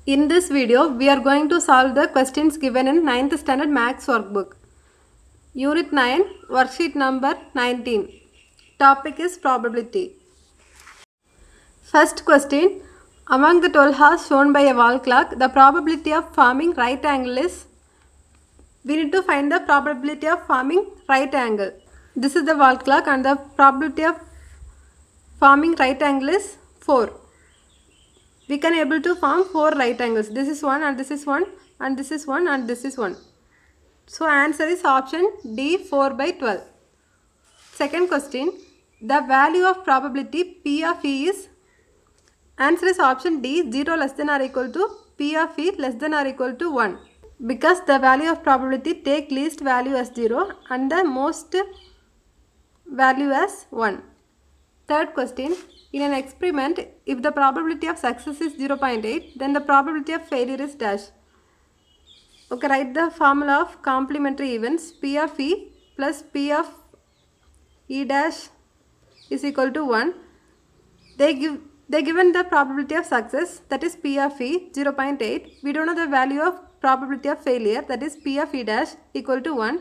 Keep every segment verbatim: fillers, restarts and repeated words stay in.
In this video, we are going to solve the questions given in ninth Standard Maths Workbook. Unit nine, Worksheet number nineteen. Topic is probability. First question. Among the twelve hours shown by a wall clock, the probability of forming right angle is... We need to find the probability of forming right angle. This is the wall clock and the probability of forming right angle is four. We can able to form four right angles. This is one and this is one and this is one and this is one. So answer is option D, four by twelve. Second question. The value of probability P of E is... Answer is option D, zero less than or equal to P of E less than or equal to one. Because the value of probability take least value as zero and the most value as one. Third question. In an experiment, if the probability of success is zero point eight, then the probability of failure is dash. Okay, write the formula of complementary events. P of E plus P of E dash is equal to one. They give they given the probability of success, that is P of E, zero point eight. We don't know the value of probability of failure, that is P of E dash equal to one.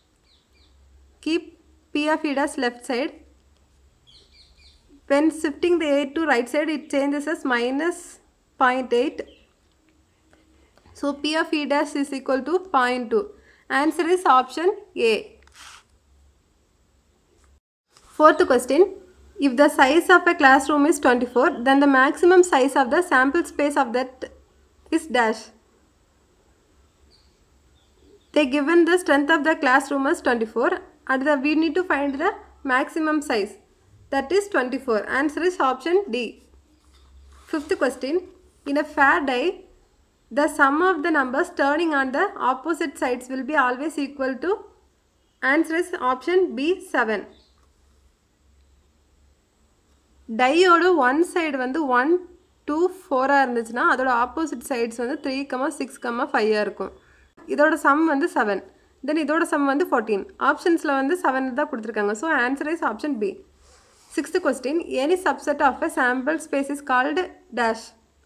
Keep P of E dash left side. When shifting the eight to right side, it changes as minus zero point eight. So P of E dash is equal to zero point two. Answer is option A. Fourth question. If the size of a classroom is twenty-four, then the maximum size of the sample space of that is dash. They given the strength of the classroom as twenty-four and the, we need to find the maximum size. That is twenty-four. Answer is option D. Fifth question. In a fair die, the sum of the numbers turning on the opposite sides will be always equal to... Answer is option B, seven. Die oda one side vandu one, two, four ah irundhuchna adoda opposite sides vandu three, six, five ah irukum. Idoda sum vandu seven. Then idoda sum vandu fourteen. Options la vandu seven da kuduthirukanga. So answer is option B. Sixth question. Any subset of a sample space is called dash.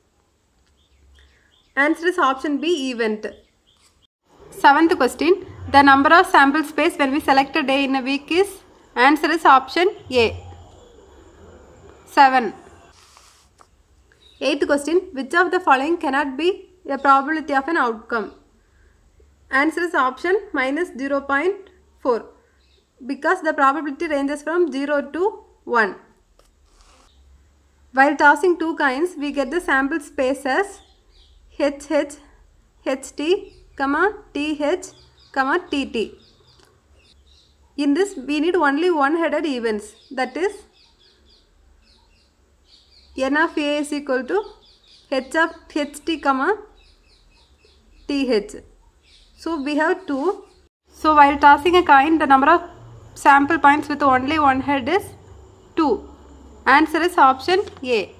Answer is option B, event. Seventh question. The number of sample space when we select a day in a week is... Answer is option A, seven. Eighth question. Which of the following cannot be a probability of an outcome? Answer is option minus zero point four. Because the probability ranges from zero to one. While tossing two coins, we get the sample space as H H, H T, T H, T T. In this, we need only one-headed events. That is, N of A is equal to H of H T, T H. So we have two. So while tossing a coin, the number of sample points with only one head is two. Answer is option A.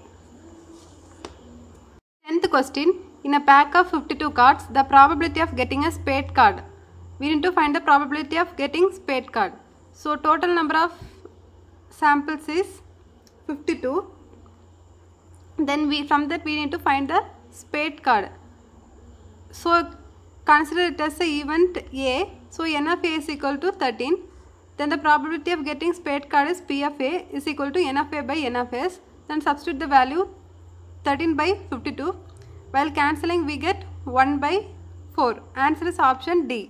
Tenth question. In a pack of fifty-two cards, the probability of getting a spade card. We need to find the probability of getting spade card. So total number of samples is fifty-two. Then we from that we need to find the spade card. So consider it as a event A. So N of A is equal to thirteen. Then the probability of getting spade card is P of A is equal to N of A by N of S. Then substitute the value thirteen by fifty-two. While cancelling we get one by four. Answer is option D.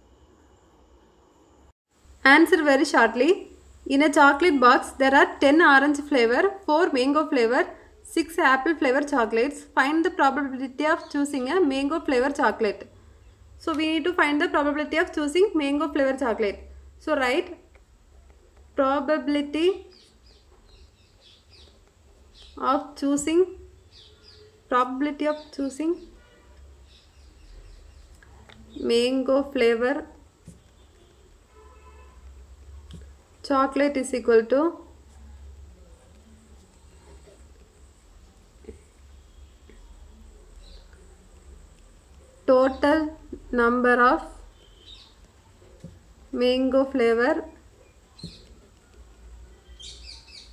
Answer very shortly. In a chocolate box there are ten orange flavor, four mango flavor, six apple flavor chocolates. Find the probability of choosing a mango flavor chocolate. So we need to find the probability of choosing mango flavor chocolate. So write probability of choosing probability of choosing mango flavor chocolate is equal to total number of mango flavor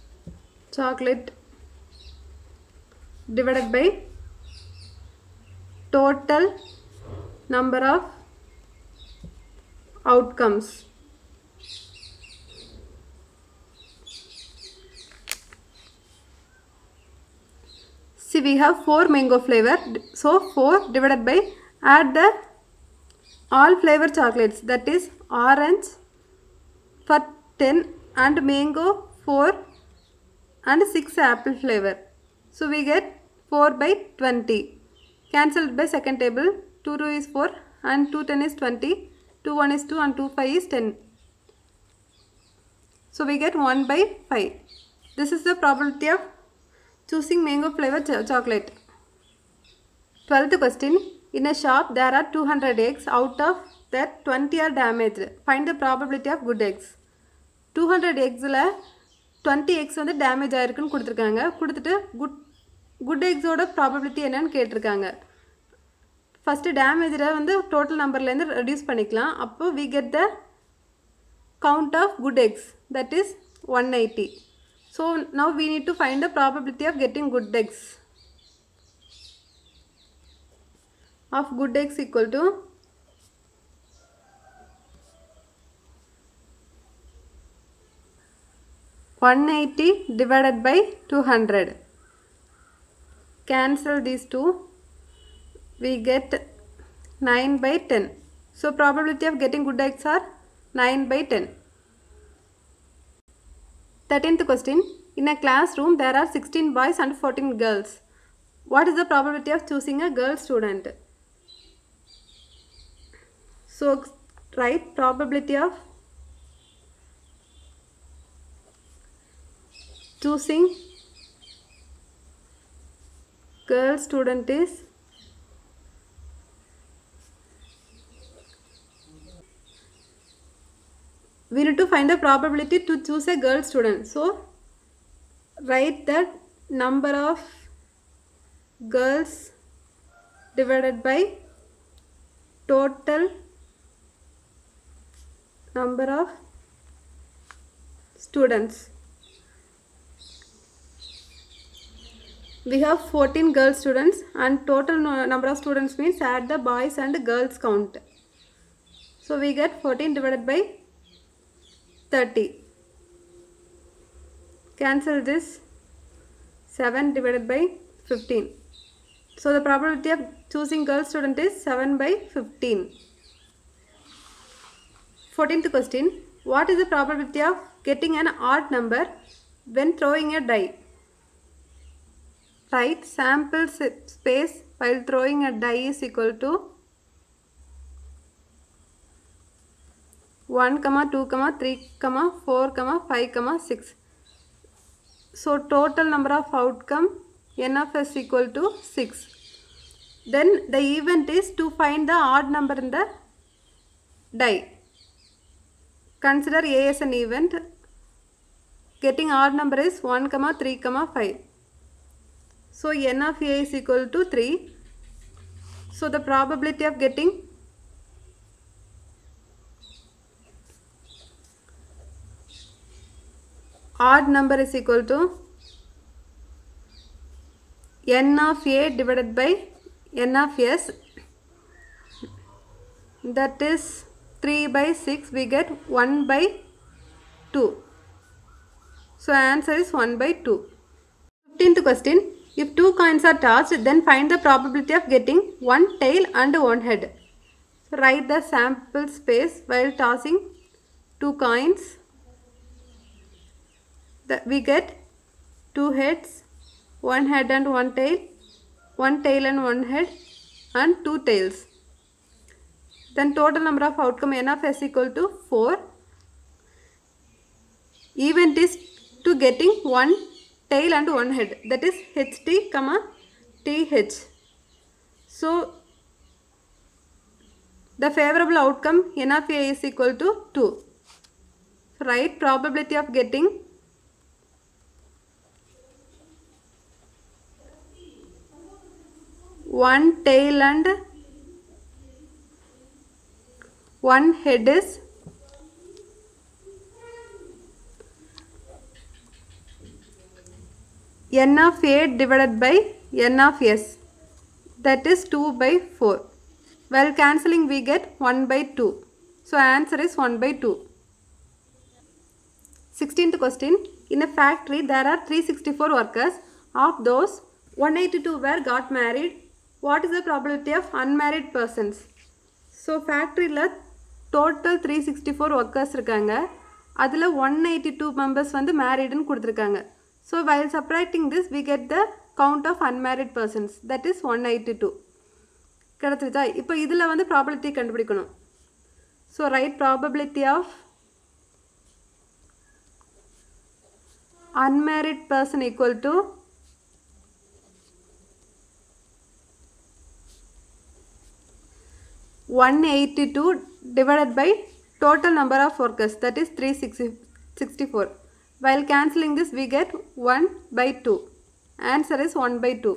chocolate divided by total number of outcomes. See, we have four mango flavor, so four divided by, add the all flavor chocolates, that is orange for ten and mango four and six apple flavor. So we get four by twenty. Cancelled by second table. two two is four and two ten is twenty. two one is two and two five is ten. So we get one by five. This is the probability of choosing mango flavor ch chocolate. twelfth question. In a shop there are two hundred eggs. Out of that twenty are damaged. Find the probability of good eggs. two hundred eggs la twenty eggs வந்து damage ஆயிருக்குன்னு கொடுத்திருக்காங்க. கொடுத்துட்டு good good eggs ஓட probability என்னன்னு கேட்டிருக்காங்க. First damage வந்து total numberல இருந்து reduce பண்ணிக்கலாம். அப்போ we get the count of good eggs, that is one hundred eighty. So now we need to find the probability of getting good eggs. Of good eggs equal to one hundred eighty divided by two hundred. Cancel these two. We get nine by ten. So probability of getting good eggs are nine by ten. thirteenth question. In a classroom there are sixteen boys and fourteen girls. What is the probability of choosing a girl student? So write probability of choosing girl student is we need to find the probability to choose a girl student. So write the number of girls divided by total number of students. We have fourteen girl students and total number of students means add the boys and girls count. So we get fourteen divided by thirty. Cancel this. seven divided by fifteen. So the probability of choosing girl student is seven by fifteen. fourteenth question. What is the probability of getting an odd number when throwing a die? Write sample space while throwing a die is equal to one, two, three, four, five, six. So total number of outcome n of s equal to six. Then the event is to find the odd number in the die. Consider A as an event. Getting odd number is one, three, five. So n of A is equal to three. So the probability of getting odd number is equal to n of A divided by n of S, that is three by six. We get one by two. So answer is one by two. fifteenth question. If two coins are tossed, then find the probability of getting one tail and one head. So write the sample space while tossing two coins. That we get two heads, one head and one tail, one tail and one head, and two tails. Then total number of outcome n of s equal to four. Event is to getting one tail and one head, that is ht comma th. So the favorable outcome n of a is equal to two. So write probability of getting one tail and one head is n of a divided by n of s. that is two by four. While cancelling we get one by two. So answer is one by two. sixteenth question. In a factory there are three hundred sixty-four workers. Of those, one hundred eighty-two were got married. What is the probability of unmarried persons? So factory la total three hundred sixty-four workers irukanga. Adula one hundred eighty-two members vandu married nu kuduthirukanga. So while subtracting this we get the count of unmarried persons, that is one hundred eighty-two. Kedathirudha. Ipo idhula vandu probability kandupidikanum. So write probability of unmarried person equal to one hundred eighty-two divided by total number of workers, that is three hundred sixty-four. While cancelling this we get one by two. Answer is one by two.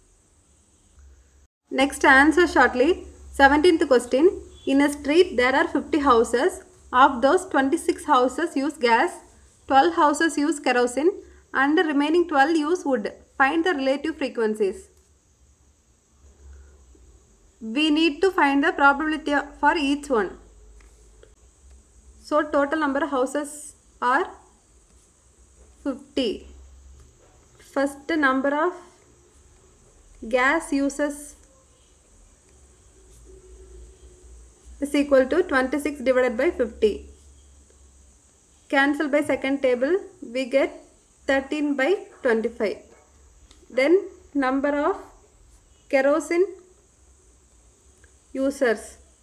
Next, answer shortly. seventeenth question. In a street there are fifty houses. Of those, twenty-six houses use gas, twelve houses use kerosene and the remaining twelve use wood. Find the relative frequencies. We need to find the probability for each one. So total number of houses are fifty. First, number of gas uses is equal to twenty-six divided by fifty. Cancel by second table, we get thirteen by twenty-five. Then number of kerosene users,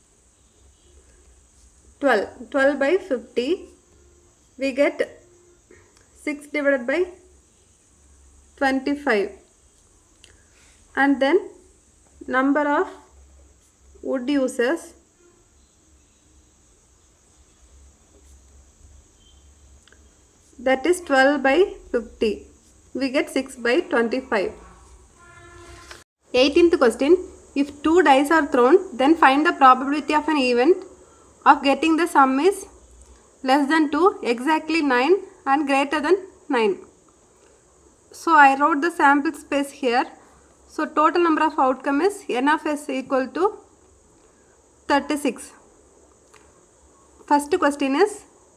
twelve. twelve by fifty, we get six divided by twenty-five. And then number of wood users, that is twelve by fifty. We get six by twenty-five. eighteenth question. If two dice are thrown, then find the probability of an event of getting the sum is less than two, exactly nine and greater than nine. So I wrote the sample space here. So total number of outcome is n of s equal to thirty-six. First question is,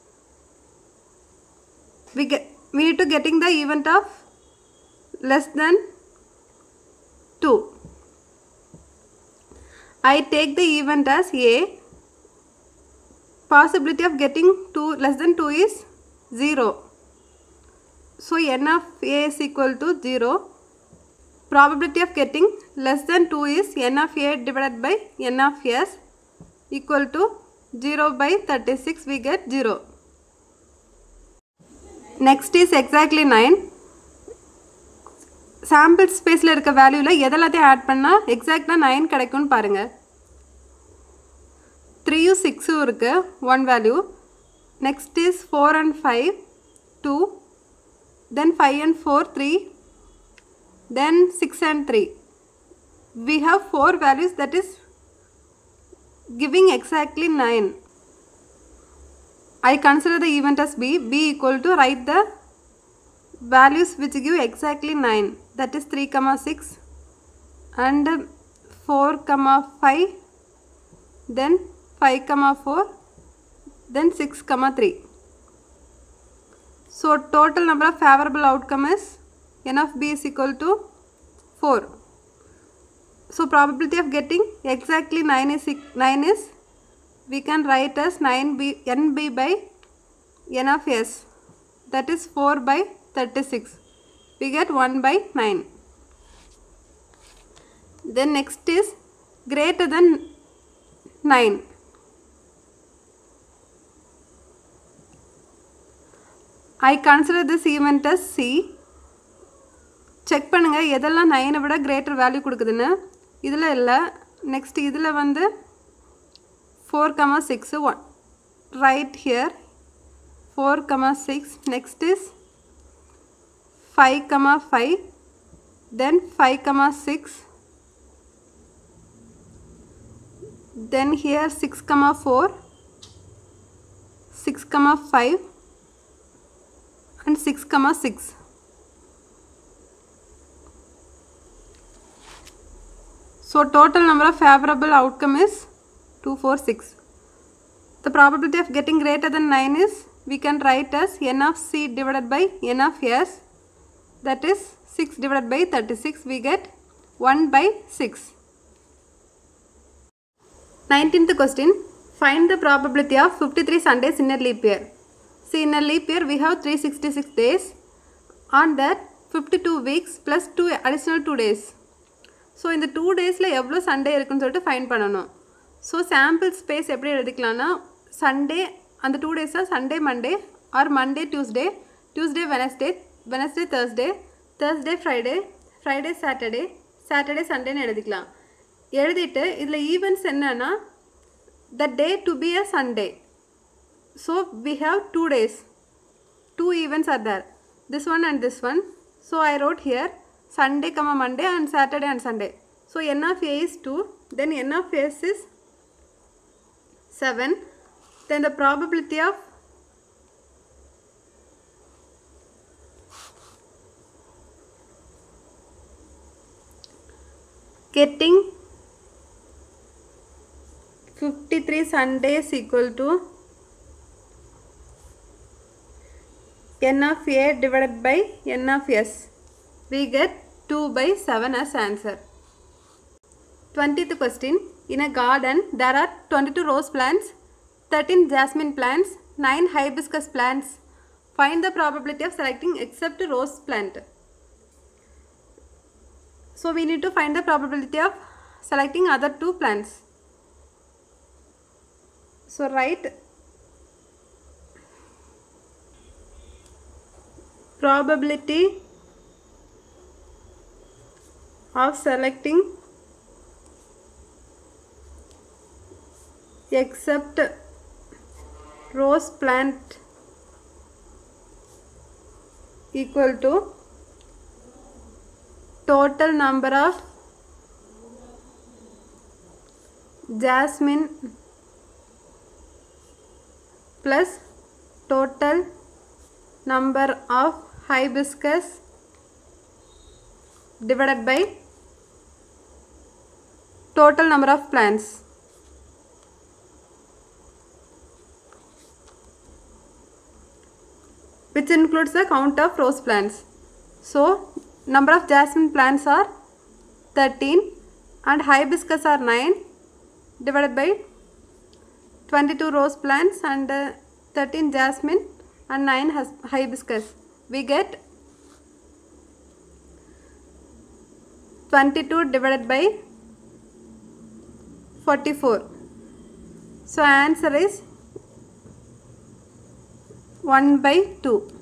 we get we need to getting the event of less than two. I take the event as A. Possibility of getting two less than two is zero. So n of A is equal to zero. Probability of getting less than two is n of A divided by n of S equal to zero by thirty-six. We get zero. Next is exactly nine. Sample space la irukka value la edalathai add panna exact nine kadaikum parunga. three u six u irukku, one value. Next is four and five, two. Then five and four, three. Then six and three. We have four values, that is giving exactly nine. I consider the event as B. B equal to write the values which give exactly nine, that is three comma six and four comma five, then five comma four, then six comma three. So total number of favorable outcome is n of B is equal to four. So probability of getting exactly nine is nine is we can write as nine b n b by n of s, that is four by thirty-six. We get one by nine. Then next is greater than nine. I consider this event as C. Check பண்ணுங்க எதெல்லாம் nine விட greater value கொடுக்குதுன்னு. இதில் இல்லை. Next இதில் வந்து four comma six, one. Right here four comma six. Next is five comma five, then five comma six, then here six comma four, six comma five and six comma six. So total number of favorable outcome is two, four, six. The probability of getting greater than nine is, we can write as n of c divided by n of s, that is six divided by thirty-six, we get one by six. nineteenth question, find the probability of fifty-three Sundays in a leap year. See, in a leap year we have three hundred sixty-six days, on that fifty-two weeks plus two additional two days. So in the two days la evlo Sunday irukku solittu find pananum. So sample space eppadi eduthukalana, Sunday and the two days are Sunday Monday or Monday Tuesday, Tuesday Wednesday, Wednesday Thursday, Thursday Friday, Friday Saturday, Saturday Sunday nu eduthukalam. Edutittu idla events enna, the day to be a Sunday. So we have two days, two events are there, this one and this one. So I wrote here Sunday comma Monday and Saturday and Sunday. So n of a is two, then n of s is seven, then the probability of getting fifty-three Sundays equal to n of a divided by n of s. We get two by seven as answer. twentieth question, in a garden there are twenty-two rose plants, thirteen jasmine plants, nine hibiscus plants. Find the probability of selecting except rose plant. So we need to find the probability of selecting other two plants. So write probability of selecting except rose plant equal to total number of jasmine plus total number of hibiscus divided by total number of plants. Which includes the count of rose plants. So number of jasmine plants are thirteen and hibiscus are nine divided by twenty-two rose plants and uh, thirteen jasmine and nine hibiscus. We get twenty-two divided by forty-four. So answer is one by two.